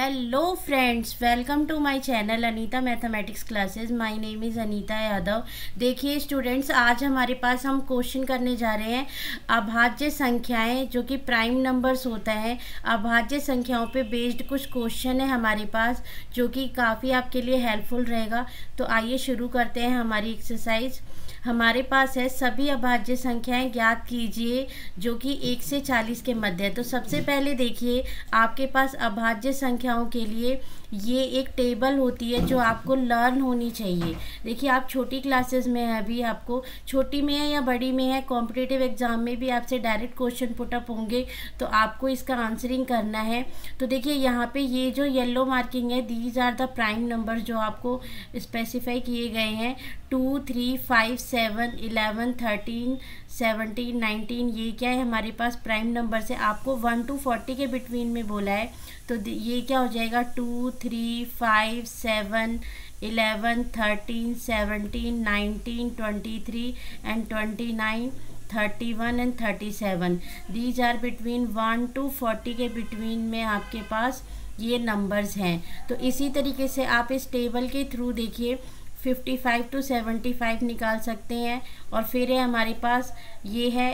Hello friends, welcome to my channel Anita mathematics classes. My name is Anita Yadav. देखिए students, आज हमारे पास हम क्वेश्चन करने जा रहे हैं अभाज्य संख्याएं जो कि प्राइम नंबर्स होता है। अभाज्य संख्याओं पे बेस्ड कुछ क्वेश्चन है हमारे पास जो कि काफ़ी आपके लिए हेल्पफुल रहेगा। तो आइए शुरू करते हैं हमारी एक्सरसाइज। हमारे पास है सभी अभाज्य संख्याएं ज्ञात कीजिए जो कि 1 से 40 के मध्य है। तो सबसे पहले देखिए, आपके पास अभाज्य संख्याओं के लिए ये एक टेबल होती है जो आपको लर्न होनी चाहिए। देखिए आप छोटी क्लासेस में है, अभी आपको छोटी में है या बड़ी में है, कॉम्पिटिटिव एग्जाम में भी आपसे डायरेक्ट क्वेश्चन पुटअप होंगे तो आपको इसका आंसरिंग करना है। तो देखिए यहाँ पे ये जो येलो मार्किंग है, these are the prime number जो आपको स्पेसिफाई किए गए हैं। 2, 3, 5, 7, 11, 13, 17, 19, ये क्या है हमारे पास प्राइम नंबर से। आपको 1 to 40 के बिटवीन में बोला है तो ये क्या हो जाएगा 2, 3, 5, 7, 11, 13, 17, 19, 23 and 29, 31 and 37। These are between 1 to 40 के बिटवीन में आपके पास ये नंबर्स हैं। तो इसी तरीके से आप इस टेबल के थ्रू देखिए 55 to 75 निकाल सकते हैं। और फिर है हमारे पास ये है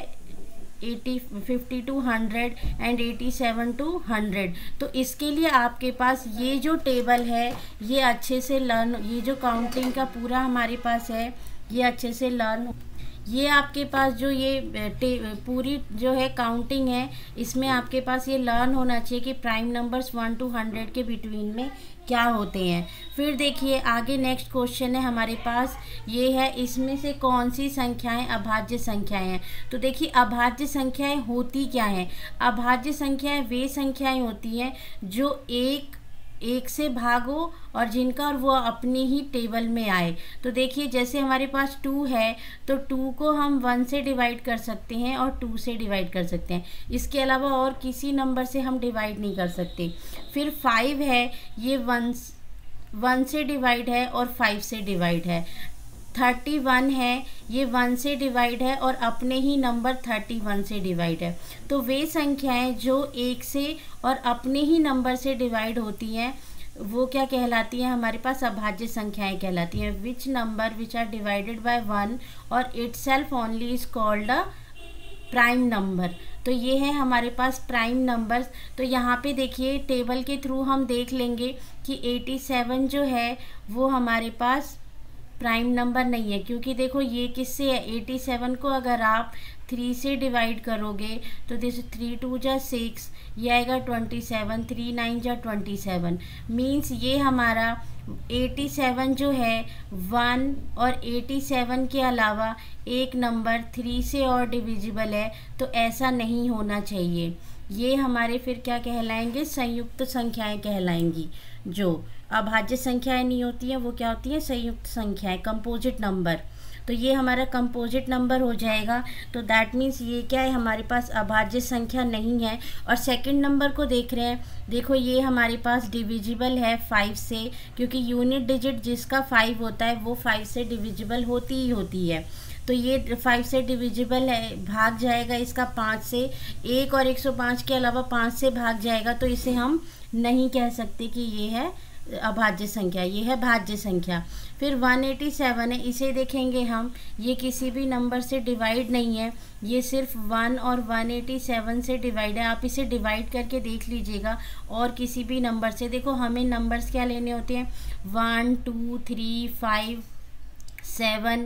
50 to 100 एंड 87 to 100। तो इसके लिए आपके पास ये जो टेबल है ये अच्छे से लर्न, ये जो काउंटिंग का पूरा हमारे पास है ये अच्छे से लर्न, ये आपके पास जो ये पूरी जो है काउंटिंग है इसमें आपके पास ये लर्न होना चाहिए कि प्राइम नंबर्स 1 to 100 के बिटवीन में क्या होते हैं। फिर देखिए आगे नेक्स्ट क्वेश्चन है हमारे पास, ये है इसमें से कौन सी संख्याएं अभाज्य संख्याएं हैं। तो देखिए अभाज्य संख्याएं होती क्या हैं। अभाज्य संख्याएं वे संख्याएं होती हैं जो एक से भागो और जिनका और वो अपनी ही टेबल में आए। तो देखिए जैसे हमारे पास 2 है तो 2 को हम 1 से डिवाइड कर सकते हैं और 2 से डिवाइड कर सकते हैं, इसके अलावा और किसी नंबर से हम डिवाइड नहीं कर सकते। फिर 5 है, ये 1 से डिवाइड है और 5 से डिवाइड है। 31 है, ये 1 से डिवाइड है और अपने ही नंबर 31 से डिवाइड है। तो वे संख्याएं जो 1 से और अपने ही नंबर से डिवाइड होती हैं वो क्या कहलाती हैं, हमारे पास अभाज्य संख्याएं कहलाती हैं। Which number which are divided by 1 और itself only is called a prime number. तो ये है हमारे पास प्राइम नंबर्स। तो यहाँ पे देखिए टेबल के थ्रू हम देख लेंगे कि 87 जो है वो हमारे पास प्राइम नंबर नहीं है, क्योंकि देखो ये किससे है, 87 को अगर आप 3 से डिवाइड करोगे तो जैसे 3 2 जा 6, ये आएगा 27, 3 9 जा 27। मीन्स ये हमारा 87 जो है 1 और 87 के अलावा एक नंबर 3 से और डिविजिबल है, तो ऐसा नहीं होना चाहिए। ये हमारे फिर क्या कहलाएंगे, संयुक्त संख्याएं कहलाएंगी। जो अभाज्य संख्याएं नहीं होती हैं वो क्या होती हैं, संयुक्त संख्याएं, कंपोजिट नंबर। तो ये हमारा कंपोजिट नंबर हो जाएगा। तो दैट मीन्स ये क्या है, हमारे पास अभाज्य संख्या नहीं है। और सेकंड नंबर को देख रहे हैं, देखो ये हमारे पास डिविजिबल है 5 से, क्योंकि यूनिट डिजिट जिसका 5 होता है वो 5 से डिविजिबल होती ही होती है। तो ये 5 से डिविजिबल है, भाग जाएगा इसका 5 से, 1 और 105 के अलावा 5 से भाग जाएगा, तो इसे हम नहीं कह सकते कि ये है अभाज्य संख्या, ये है भाज्य संख्या। फिर 187 है, इसे देखेंगे हम, ये किसी भी नंबर से डिवाइड नहीं है, ये सिर्फ 1 और 187 से डिवाइड है। आप इसे डिवाइड करके देख लीजिएगा और किसी भी नंबर से। देखो हमें नंबर्स क्या लेने होते हैं, 1 2 3 5 7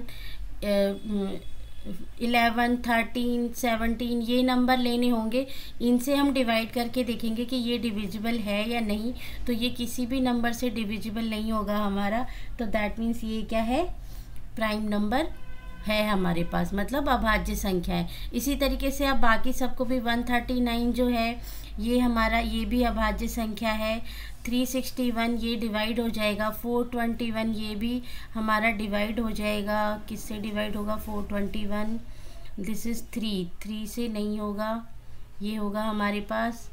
11 13 17 ये नंबर लेने होंगे। इनसे हम डिवाइड करके देखेंगे कि ये डिविजिबल है या नहीं। तो ये किसी भी नंबर से डिविजिबल नहीं होगा हमारा, तो दैट मीन्स ये क्या है, प्राइम नंबर है हमारे पास, मतलब अभाज्य संख्या है। इसी तरीके से आप बाकी सबको भी 139 जो है ये हमारा, ये भी अभाज्य संख्या है। 361 ये डिवाइड हो जाएगा, 421 ये भी हमारा डिवाइड हो जाएगा। किससे डिवाइड होगा 421, दिस इज़ 3 से नहीं होगा, ये होगा हमारे पास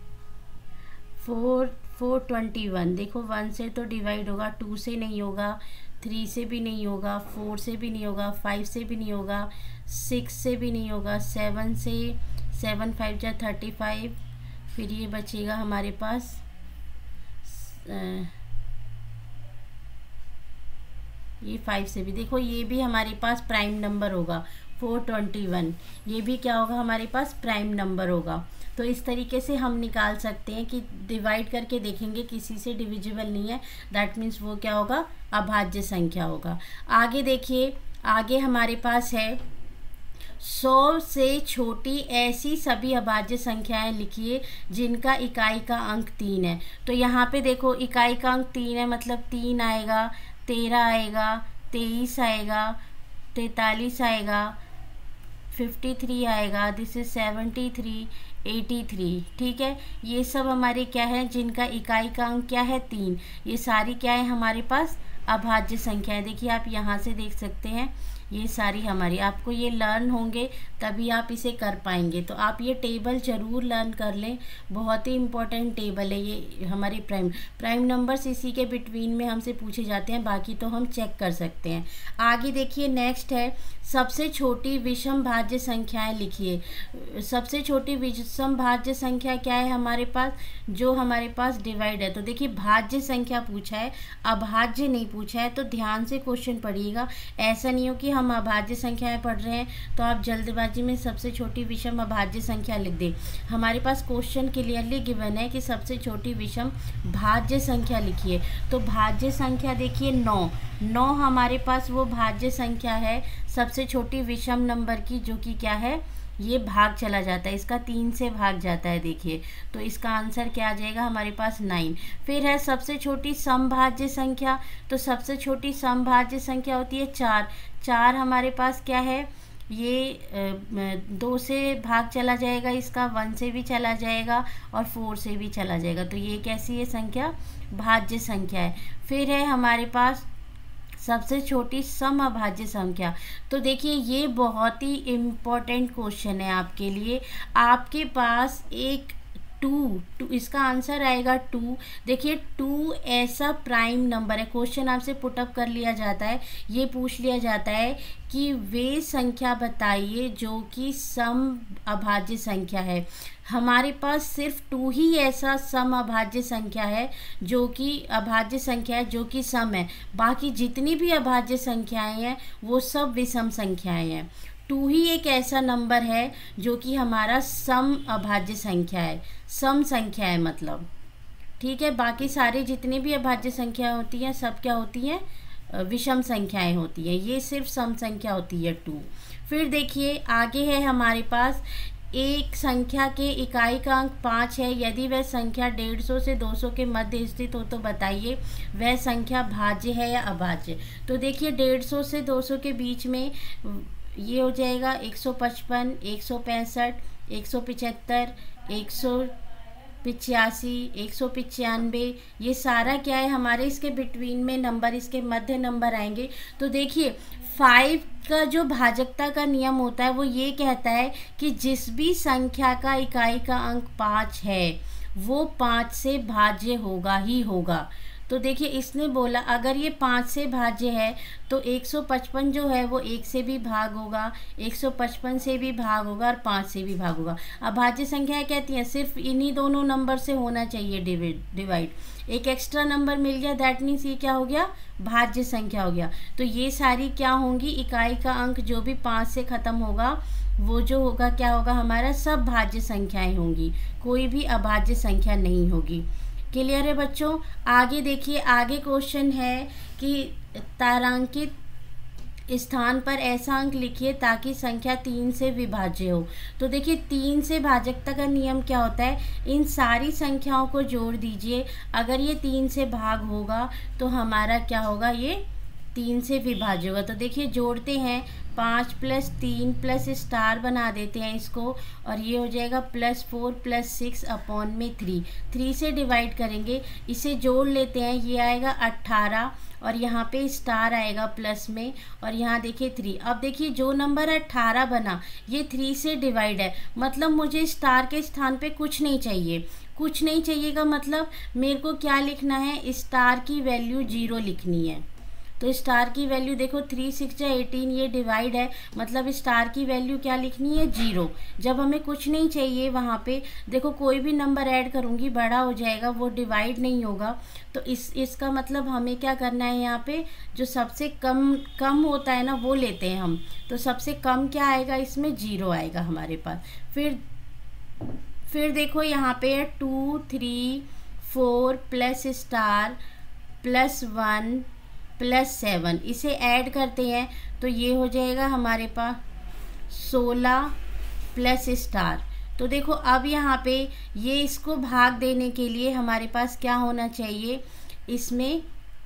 421। देखो 1 से तो डिवाइड होगा, 2 से नहीं होगा, 3 से भी नहीं होगा, 4 से भी नहीं होगा, 5 से भी नहीं होगा, 6 से भी नहीं होगा, 7 से, 7 5 जा 35, फिर ये बचेगा हमारे पास ये 5 से भी देखो, ये भी हमारे पास प्राइम नंबर होगा 421, ये भी क्या होगा हमारे पास प्राइम नंबर होगा। तो इस तरीके से हम निकाल सकते हैं कि डिवाइड करके देखेंगे किसी से डिविजिबल नहीं है, दैट मीन्स वो क्या होगा, अभाज्य संख्या होगा। आगे देखिए, आगे हमारे पास है 100 से छोटी ऐसी सभी अभाज्य संख्याएं लिखिए जिनका इकाई का अंक 3 है। तो यहाँ पे देखो इकाई का अंक 3 है, मतलब 3 आएगा, 13 आएगा, 23 आएगा, 43 आएगा, 53 आएगा, दिस इज 73, 83। ठीक है, ये सब हमारे क्या है, जिनका इकाई का अंक क्या है 3, ये सारी क्या है हमारे पास अभाज्य संख्या है। देखिए आप यहाँ से देख सकते हैं, ये सारी हमारी, आपको ये लर्न होंगे तभी आप इसे कर पाएंगे। तो आप ये टेबल ज़रूर लर्न कर लें, बहुत ही इम्पोर्टेंट टेबल है ये हमारी। प्राइम नंबर्स इसी के बिटवीन में हमसे पूछे जाते हैं, बाकी तो हम चेक कर सकते हैं। आगे देखिए, नेक्स्ट है सबसे छोटी विषम भाज्य संख्याएं लिखिए। सबसे छोटी विषम भाज्य संख्या क्या है हमारे पास, जो हमारे पास डिवाइड है। तो देखिए भाज्य संख्या पूछा है, अभाज्य नहीं पूछा है, तो ध्यान से क्वेश्चन पढ़िएगा। ऐसा नहीं हो कि हम अभाज्य संख्याएं पढ़ रहे हैं तो आप जल्दबाजी में सबसे छोटी विषम अभाज्य संख्या लिख दें। हमारे पास क्वेश्चन क्लियरली गिवन है कि सबसे छोटी विषम भाज्य संख्या लिखिए। तो भाज्य संख्या देखिए 9 हमारे पास वो भाज्य संख्या है सबसे छोटी विषम नंबर की, जो कि क्या है, ये भाग चला जाता है, इसका 3 से भाग जाता है। देखिए तो इसका आंसर क्या आ जाएगा हमारे पास 9। फिर है सबसे छोटी समभाज्य संख्या। तो सबसे छोटी समभाज्य संख्या होती है 4 हमारे पास क्या है, ये 2 से भाग चला जाएगा, इसका 1 से भी चला जाएगा और 4 से भी चला जाएगा। तो ये कैसी है संख्या, भाज्य संख्या है। फिर है हमारे पास सबसे छोटी समअभाज्य संख्या। तो देखिए ये बहुत ही इम्पोर्टेंट क्वेश्चन है आपके लिए। आपके पास एक 2 इसका आंसर आएगा 2। देखिए 2 ऐसा प्राइम नंबर है, क्वेश्चन आपसे पुटअप कर लिया जाता है, ये पूछ लिया जाता है कि वे संख्या बताइए जो कि सम अभाज्य संख्या है। हमारे पास सिर्फ 2 ही ऐसा सम अभाज्य संख्या है जो कि अभाज्य संख्या है, जो कि सम है। बाकी जितनी भी अभाज्य संख्याएं हैं वो सब विषम संख्याएं हैं। 2 ही एक ऐसा नंबर है जो कि हमारा सम अभाज्य संख्या है, सम संख्या है मतलब। ठीक है, बाकी सारे जितने भी अभाज्य संख्याएं होती हैं सब क्या होती हैं, विषम संख्याएं होती हैं। ये सिर्फ सम संख्या होती है 2। फिर देखिए आगे है हमारे पास एक संख्या के इकाई का अंक 5 है, यदि वह संख्या 150 से 200 के मध्य स्थित हो तो बताइए वह संख्या भाज्य है या अभाज्य। तो देखिए 150 से 200 के बीच में ये हो जाएगा 155, 165, 175, 185, 195। ये सारा क्या है हमारे, इसके बिटवीन में नंबर, इसके मध्य नंबर आएंगे। तो देखिए 5 का जो भाजकता का नियम होता है वो ये कहता है कि जिस भी संख्या का इकाई का अंक 5 है वो 5 से भाज्य होगा ही होगा। तो देखिए इसने बोला अगर ये 5 से भाज्य है तो 155 जो है वो 1 से भी भाग होगा, 155 से भी भाग होगा और 5 से भी भाग होगा। अब भाज्य संख्याएं कहती हैं सिर्फ इन्हीं दोनों नंबर से होना चाहिए डिवाइड। एक एक्स्ट्रा नंबर मिल गया, दैट मीन्स ये क्या हो गया, भाज्य संख्या हो गया। तो ये सारी क्या होंगी, इकाई का अंक जो भी 5 से ख़त्म होगा वो जो होगा क्या होगा हमारा, सब भाज्य संख्याएं होंगी, कोई भी अभाज्य संख्या नहीं होगी। क्लियर है बच्चों। आगे देखिए, आगे क्वेश्चन है कि तारांकित स्थान पर ऐसा अंक लिखिए ताकि संख्या 3 से विभाज्य हो। तो देखिए 3 से भाजकता का नियम क्या होता है, इन सारी संख्याओं को जोड़ दीजिए, अगर ये 3 से भाग होगा तो हमारा क्या होगा, ये 3 से विभाज्य होगा। तो देखिए जोड़ते हैं, 5 + 3 प्लस स्टार बना देते हैं इसको, और ये हो जाएगा +4 + 6 अपॉन में 3 से डिवाइड करेंगे, इसे जोड़ लेते हैं, ये आएगा 18 और यहाँ पे स्टार आएगा प्लस में, और यहाँ देखिए 3। अब देखिए जो नंबर 18 बना ये 3 से डिवाइड है, मतलब मुझे स्टार के स्थान पे कुछ नहीं चाहिए। कुछ नहीं चाहिए का मतलब मेरे को क्या लिखना है, स्टार की वैल्यू 0 लिखनी है। तो स्टार की वैल्यू देखो 3 6 18, ये डिवाइड है, मतलब स्टार की वैल्यू क्या लिखनी है 0। जब हमें कुछ नहीं चाहिए वहाँ पे देखो कोई भी नंबर ऐड करूँगी बड़ा हो जाएगा, वो डिवाइड नहीं होगा। तो इसका मतलब हमें क्या करना है, यहाँ पे जो सबसे कम कम होता है ना वो लेते हैं हम। तो सबसे कम क्या आएगा, इसमें 0 आएगा हमारे पास। फिर देखो यहाँ पे है 2 3 4 प्लस स्टार प्लस 1 प्लस 7, इसे ऐड करते हैं तो ये हो जाएगा हमारे पास 16 प्लस स्टार। तो देखो अब यहाँ पे ये इसको भाग देने के लिए हमारे पास क्या होना चाहिए, इसमें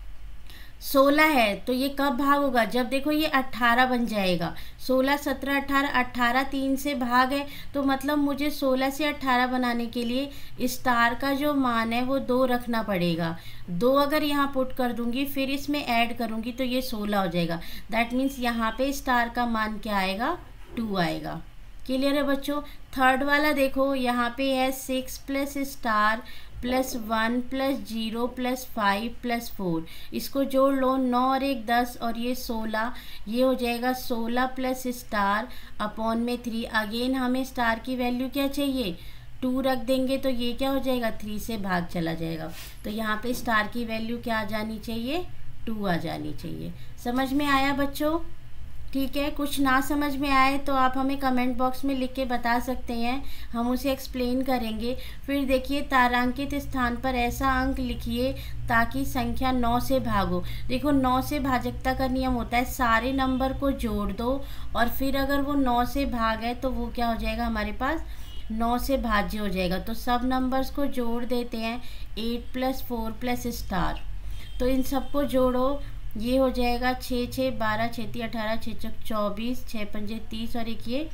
16 है तो ये कब भाग होगा, जब देखो ये 18 बन जाएगा। 16 17 18, 18 3 से भाग है, तो मतलब मुझे 16 से 18 बनाने के लिए स्टार का जो मान है वो 2 रखना पड़ेगा। 2 अगर यहाँ पुट कर दूंगी फिर इसमें ऐड करूंगी तो ये 16 हो जाएगा। दैट मीन्स यहाँ पे स्टार का मान क्या आएगा, 2 आएगा। क्लियर है बच्चों। थर्ड वाला देखो यहाँ पे है 6 plus star plus 1 plus 0 plus 5 plus 4, इसको जोड़ लो, 9 और 1 10 और ये 16, ये हो जाएगा 16 प्लस स्टार अपॉन में 3। अगेन हमें स्टार की वैल्यू क्या चाहिए, 2 रख देंगे तो ये क्या हो जाएगा 3 से भाग चला जाएगा। तो यहाँ पे स्टार की वैल्यू क्या आ जानी चाहिए, 2 आ जानी चाहिए। समझ में आया बच्चों, ठीक है। कुछ ना समझ में आए तो आप हमें कमेंट बॉक्स में लिख के बता सकते हैं, हम उसे एक्सप्लेन करेंगे। फिर देखिए तारांकित स्थान पर ऐसा अंक लिखिए ताकि संख्या 9 से भागो। देखो 9 से भाजकता का नियम होता है, सारे नंबर को जोड़ दो और फिर अगर वो 9 से भाग है तो वो क्या हो जाएगा हमारे पास 9 से भाज्य हो जाएगा। तो सब नंबर्स को जोड़ देते हैं, 8 प्लस 4 प्लस स्टार, तो इन सबको जोड़ो, ये हो जाएगा 6 6 12 6 3 18 6 चौक 24 6 पंजे 30 और एक ये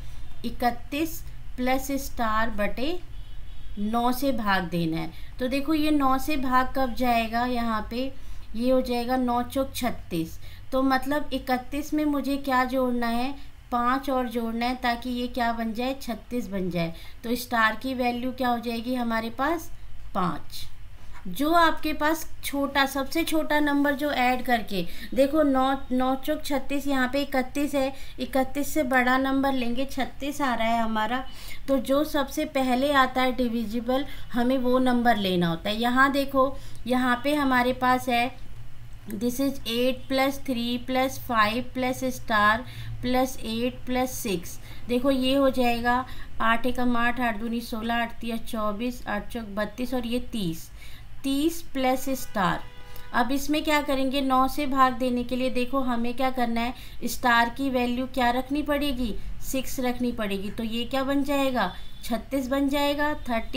31 प्लस स्टार बटे 9 से भाग देना है। तो देखो ये 9 से भाग कब जाएगा, यहाँ पे ये हो जाएगा 9 चौक 36। तो मतलब 31 में मुझे क्या जोड़ना है, 5 और जोड़ना है ताकि ये क्या बन जाए 36 बन जाए। तो स्टार की वैल्यू क्या हो जाएगी हमारे पास 5। जो आपके पास छोटा सबसे छोटा नंबर जो ऐड करके देखो 9 चौक 36, यहाँ पे 31 है, 31 से बड़ा नंबर लेंगे, 36 आ रहा है हमारा। तो जो सबसे पहले आता है डिविजिबल हमें वो नंबर लेना होता है। यहाँ देखो यहाँ पे हमारे पास है this is 8 plus 3 plus 5 plus star plus 8 plus 6। देखो ये हो जाएगा 8 एकम 8 8 दूनी 16 8 तिया 24 8 चौक 32 और ये 30 प्लस स्टार। अब इसमें क्या करेंगे, 9 से भाग देने के लिए देखो हमें क्या करना है, स्टार की वैल्यू क्या रखनी पड़ेगी 6 रखनी पड़ेगी। तो ये क्या बन जाएगा 36 बन जाएगा।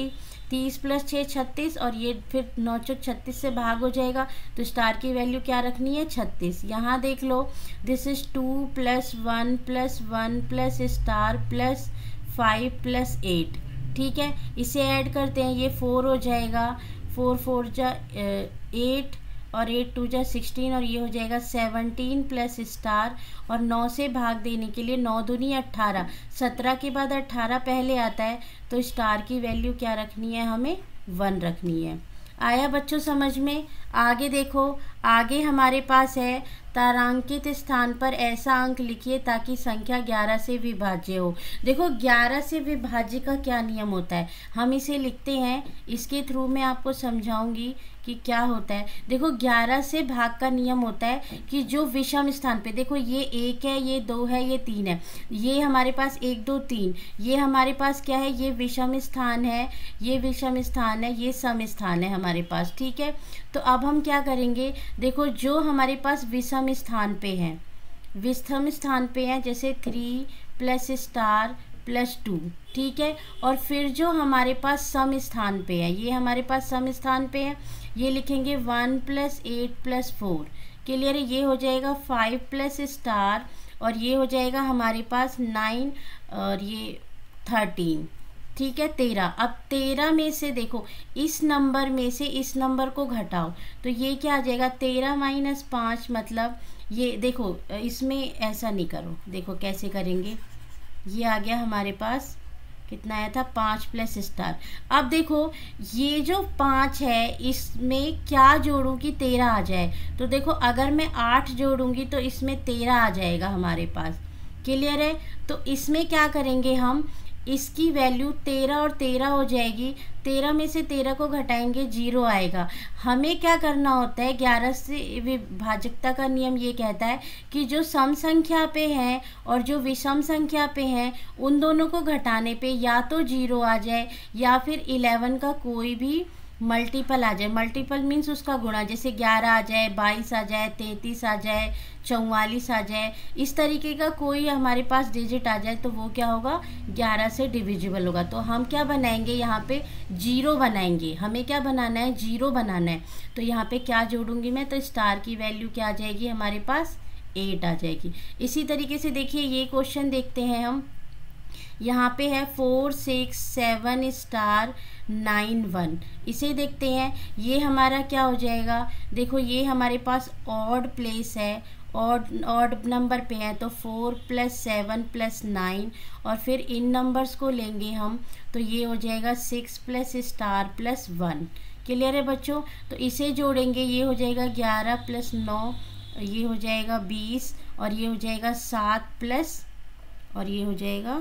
30 प्लस 6 36 और ये फिर 9 चौक 36 से भाग हो जाएगा। तो स्टार की वैल्यू क्या रखनी है 36। यहाँ देख लो this is 2 plus 1 plus 1 plus star plus 5 plus 8। ठीक है, इसे ऐड करते हैं, ये 4 हो जाएगा, 4 4 जा 8 और 8 2 जा 16 और ये हो जाएगा 17 प्लस स्टार। और 9 से भाग देने के लिए 9 दूनी 18, 17 के बाद 18 पहले आता है, तो स्टार की वैल्यू क्या रखनी है हमें 1 रखनी है। आया बच्चों समझ में। आगे देखो, आगे हमारे पास है तारांकित स्थान पर ऐसा अंक लिखिए ताकि संख्या 11 से विभाज्य हो। देखो 11 से विभाज्य का क्या नियम होता है, हम इसे लिखते हैं, इसके थ्रू मैं आपको समझाऊंगी कि क्या होता है। देखो 11 से भाग का नियम होता है कि जो विषम स्थान पे, देखो ये 1 है, ये 2 है, ये 3 है, ये हमारे पास 1 2 3, ये हमारे पास क्या है, ये विषम स्थान है, ये विषम स्थान है, ये सम स्थान है हमारे पास। ठीक है, तो अब हम क्या करेंगे, देखो जो हमारे पास विषम स्थान पे हैं, विषम स्थान पे हैं, जैसे 3 प्लस स्टार प्लस 2। ठीक है, और फिर जो हमारे पास सम स्थान पे है, ये हमारे पास सम स्थान पे है, ये लिखेंगे 1 प्लस 8 प्लस 4। क्लियर है, ये हो जाएगा 5 प्लस स्टार और ये हो जाएगा हमारे पास 9 और ये 13। ठीक है 13। अब 13 में से देखो इस नंबर में से इस नंबर को घटाओ तो ये क्या आ जाएगा 13 माइनस 5, मतलब ये देखो इसमें ऐसा नहीं करो, देखो कैसे करेंगे, ये आ गया हमारे पास कितना आया था 5 प्लस स्टार। अब देखो ये जो 5 है इसमें क्या जोड़ूं कि 13 आ जाए, तो देखो अगर मैं 8 जोड़ूंगी तो इसमें 13 आ जाएगा हमारे पास। क्लियर है? तो इसमें क्या करेंगे हम, इसकी वैल्यू 13 और 13 हो जाएगी, 13 में से 13 को घटाएंगे 0 आएगा। हमें क्या करना होता है, 11 से विभाजकता का नियम ये कहता है कि जो सम संख्या पे है और जो विषम संख्या पे है उन दोनों को घटाने पे या तो 0 आ जाए या फिर 11 का कोई भी मल्टीपल आ जाए। मल्टीपल मीन्स उसका गुणा, जैसे 11 आ जाए, 22 आ जाए, 33 आ जाए, 44 आ जाए, इस तरीके का कोई हमारे पास डिजिट आ जाए तो वो क्या होगा, 11 से डिविजिबल होगा। तो हम क्या बनाएंगे, यहाँ पे 0 बनाएंगे। हमें क्या बनाना है, 0 बनाना है। तो यहाँ पे क्या जोड़ूंगी मैं, तो स्टार की वैल्यू क्या आ जाएगी हमारे पास, 8 आ जाएगी। इसी तरीके से देखिए ये क्वेश्चन देखते हैं हम। यहाँ पे है 4 6 7 स्टार 9 1। इसे देखते हैं, ये हमारा क्या हो जाएगा, देखो ये हमारे पास ऑड प्लेस है, ऑड नंबर पे है, तो 4 प्लस 7 प्लस 9 और फिर इन नंबर्स को लेंगे हम तो ये हो जाएगा 6 प्लस स्टार प्लस 1। क्लियर है बच्चों? तो इसे जोड़ेंगे, ये हो जाएगा 11 प्लस 9, ये हो जाएगा 20 और ये हो जाएगा 7 प्लस और ये हो जाएगा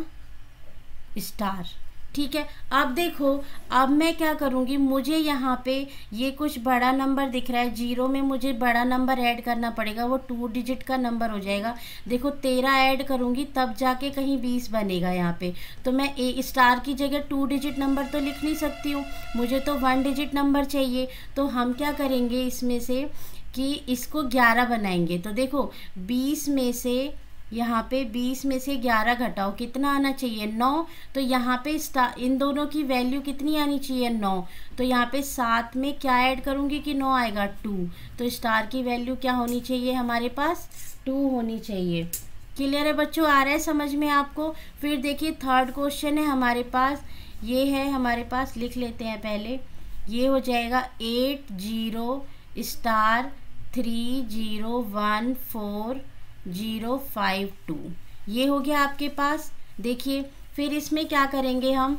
स्टार। ठीक है, अब देखो अब मैं क्या करूँगी, मुझे यहाँ पे ये कुछ बड़ा नंबर दिख रहा है, 0 में मुझे बड़ा नंबर ऐड करना पड़ेगा, वो 2 डिजिट का नंबर हो जाएगा। देखो 13 ऐड करूँगी तब जाके कहीं 20 बनेगा यहाँ पे, तो मैं स्टार की जगह 2 डिजिट नंबर तो लिख नहीं सकती हूँ, मुझे तो 1 डिजिट नंबर चाहिए। तो हम क्या करेंगे इसमें से कि इसको 11 बनाएंगे। तो देखो 20 में से यहाँ पे 20 में से 11 घटाओ, कितना आना चाहिए, 9। तो यहाँ पे इन दोनों की वैल्यू कितनी आनी चाहिए, 9। तो यहाँ पे 7 में क्या ऐड करूँगी कि 9 आएगा, 2। तो स्टार की वैल्यू क्या होनी चाहिए हमारे पास, 2 होनी चाहिए। क्लियर है बच्चों, आ रहा है समझ में आपको? फिर देखिए थर्ड क्वेश्चन है हमारे पास, ये है हमारे पास, लिख लेते हैं पहले। ये हो जाएगा 8 0 स्टार 3 0 1 4 0 5 2। ये हो गया आपके पास। देखिए फिर इसमें क्या करेंगे हम,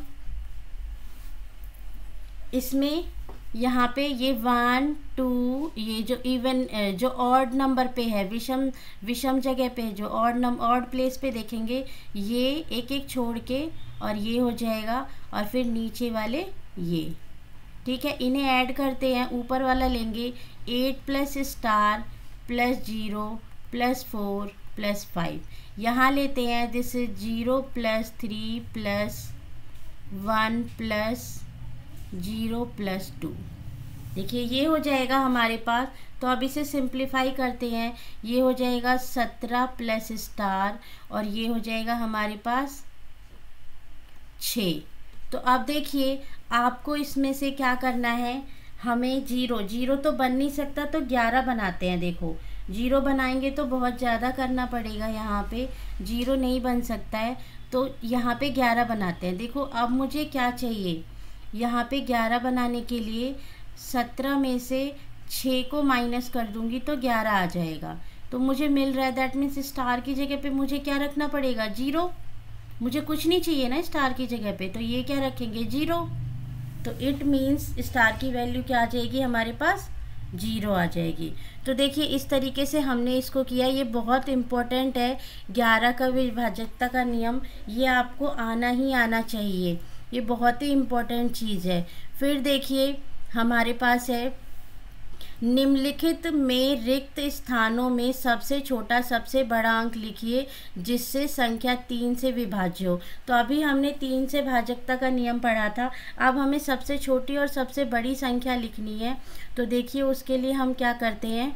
इसमें यहाँ पे ये 1 2, ये जो इवन जो ऑड नंबर पे है, विषम जगह पे जो ऑड प्लेस पे देखेंगे, ये एक एक छोड़ के और ये हो जाएगा और फिर नीचे वाले ये। ठीक है, इन्हें ऐड करते हैं, ऊपर वाला लेंगे 8 plus star plus 0 plus 4 plus 5। यहाँ लेते हैं this is 0 plus 3 plus 1 plus 0 plus 2। देखिए ये हो जाएगा हमारे पास। तो अब इसे सिंप्लीफाई करते हैं, ये हो जाएगा 17 प्लस स्टार और ये हो जाएगा हमारे पास 6। तो अब देखिए आपको इसमें से क्या करना है, हमें 0 तो बन नहीं सकता तो 11 बनाते हैं। देखो 0 बनाएंगे तो बहुत ज़्यादा करना पड़ेगा, यहाँ पे 0 नहीं बन सकता है, तो यहाँ पे 11 बनाते हैं। देखो अब मुझे क्या चाहिए, यहाँ पे 11 बनाने के लिए 17 में से 6 को माइनस कर दूंगी तो 11 आ जाएगा। तो मुझे मिल रहा है, दैट मीन्स स्टार की जगह पे मुझे क्या रखना पड़ेगा, 0। मुझे कुछ नहीं चाहिए ना स्टार की जगह पे, तो ये क्या रखेंगे, 0। तो इट मीन्स स्टार की वैल्यू क्या आ जाएगी हमारे पास, 0 आ जाएगी। तो देखिए इस तरीके से हमने इसको किया। ये बहुत इम्पोर्टेंट है, 11 का विभाजकता का नियम, ये आपको आना ही आना चाहिए, ये बहुत ही इम्पोर्टेंट चीज़ है। फिर देखिए हमारे पास है, निम्नलिखित में रिक्त स्थानों में सबसे छोटा सबसे बड़ा अंक लिखिए जिससे संख्या 3 से विभाज्य हो। तो अभी हमने 3 से भाजकता का नियम पढ़ा था, अब हमें सबसे छोटी और सबसे बड़ी संख्या लिखनी है। तो देखिए उसके लिए हम क्या करते हैं,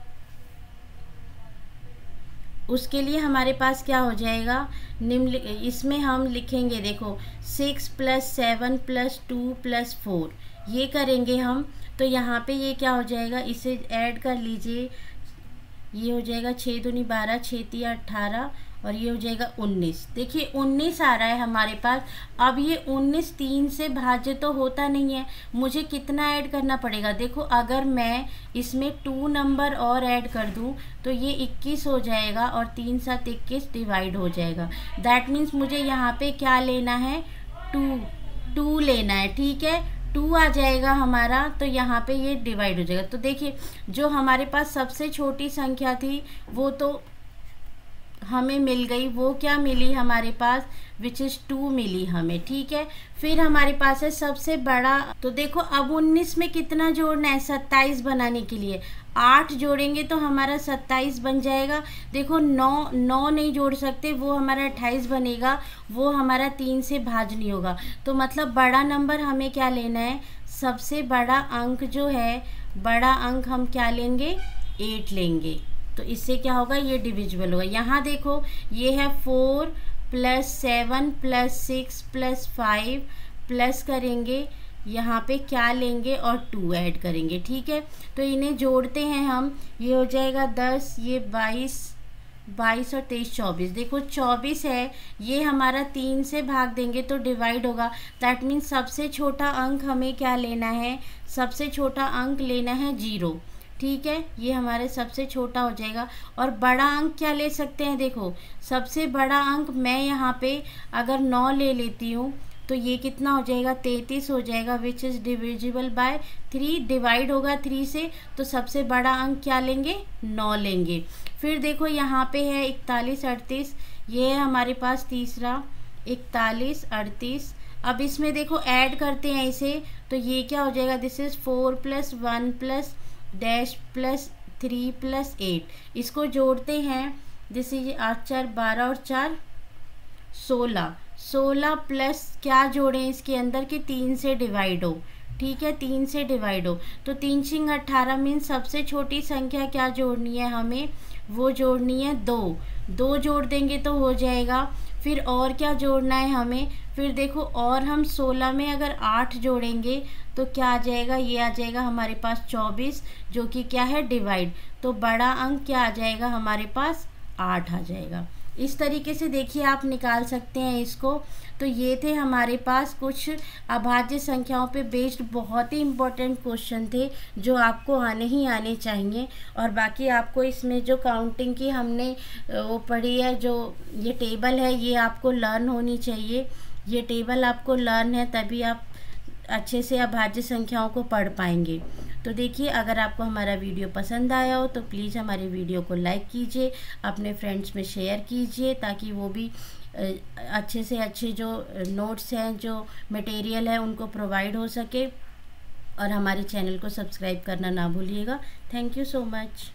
उसके लिए हमारे पास क्या हो जाएगा, निम्न इसमें हम लिखेंगे, देखो 6 प्लस 7 प्लस 2 प्लस 4, ये करेंगे हम। तो यहाँ पे ये क्या हो जाएगा, इसे ऐड कर लीजिए, ये हो जाएगा 6 दूनी 12 6 तिया 18 और ये हो जाएगा 19। देखिए 19 आ रहा है हमारे पास। अब ये 19 3 से भाज्य तो होता नहीं है, मुझे कितना ऐड करना पड़ेगा, देखो अगर मैं इसमें 2 नंबर और ऐड कर दूं तो ये 21 हो जाएगा और 3 7 21 डिवाइड हो जाएगा। दैट मीन्स मुझे यहाँ पे क्या लेना है, टू, टू लेना है, ठीक है। 2 आ जाएगा हमारा, तो यहाँ पे ये डिवाइड हो जाएगा। तो देखिए जो हमारे पास सबसे छोटी संख्या थी वो तो हमें मिल गई, वो क्या मिली हमारे पास, विच इज़ 2 मिली हमें, ठीक है। फिर हमारे पास है सबसे बड़ा। तो देखो अब 19 में कितना जोड़ना है, 27 बनाने के लिए 8 जोड़ेंगे तो हमारा 27 बन जाएगा। देखो 9 नहीं जोड़ सकते, वो हमारा 28 बनेगा, वो हमारा 3 से भाज्य नहीं होगा। तो मतलब बड़ा नंबर हमें क्या लेना है, सबसे बड़ा अंक जो है, बड़ा अंक हम क्या लेंगे, 8 लेंगे। तो इससे क्या होगा, ये डिविजिबल होगा। यहाँ देखो ये है 4 + 7 + 6 + 5 प्लस करेंगे, यहाँ पे क्या लेंगे और 2 ऐड करेंगे, ठीक है। तो इन्हें जोड़ते हैं हम, ये हो जाएगा 10, ये 22 और 23 24। देखो 24 है, ये हमारा 3 से भाग देंगे तो डिवाइड होगा। दैट मीन्स सबसे छोटा अंक हमें क्या लेना है, सबसे छोटा अंक लेना है 0, ठीक है। ये हमारे सबसे छोटा हो जाएगा। और बड़ा अंक क्या ले सकते हैं, देखो सबसे बड़ा अंक मैं यहाँ पे अगर 9 ले लेती हूँ तो ये कितना हो जाएगा, 33 हो जाएगा, which is divisible by 3, divide होगा 3 से। तो सबसे बड़ा अंक क्या लेंगे, 9 लेंगे। फिर देखो यहाँ पे है 41 38, ये है हमारे पास तीसरा, 41 38। अब इसमें देखो ऐड करते हैं इसे, तो ये क्या हो जाएगा, दिस इज़ 4 + 1 + डैश + 3 + 8। इसको जोड़ते हैं, दिस इज 8 4 12 और 4 16, 16 प्लस क्या जोड़ें इसके अंदर कि 3 से डिवाइड हो, ठीक है, 3 से डिवाइड हो। तो 3 × 18 मीन्स सबसे छोटी संख्या क्या जोड़नी है हमें, वो जोड़नी है 2 जोड़ देंगे तो हो जाएगा। फिर और क्या जोड़ना है हमें, फिर देखो और हम 16 में अगर 8 जोड़ेंगे तो क्या आ जाएगा, ये आ जाएगा हमारे पास 24, जो कि क्या है, डिवाइड। तो बड़ा अंक क्या आ जाएगा हमारे पास, 8 आ जाएगा। इस तरीके से देखिए आप निकाल सकते हैं इसको। तो ये थे हमारे पास कुछ अभाज्य संख्याओं पे बेस्ड बहुत ही इम्पोर्टेंट क्वेश्चन थे जो आपको आने ही आने चाहिए। और बाकी आपको इसमें जो काउंटिंग की हमने वो पढ़ी है, जो ये टेबल है, ये आपको लर्न होनी चाहिए। ये टेबल आपको लर्न है, तभी आप अच्छे से अभाज्य संख्याओं को पढ़ पाएंगे। तो देखिए अगर आपको हमारा वीडियो पसंद आया हो तो प्लीज़ हमारे वीडियो को लाइक कीजिए, अपने फ्रेंड्स में शेयर कीजिए, ताकि वो भी अच्छे से अच्छे जो नोट्स हैं, जो मटेरियल है, उनको प्रोवाइड हो सके। और हमारे चैनल को सब्सक्राइब करना ना भूलिएगा। Thank you so much.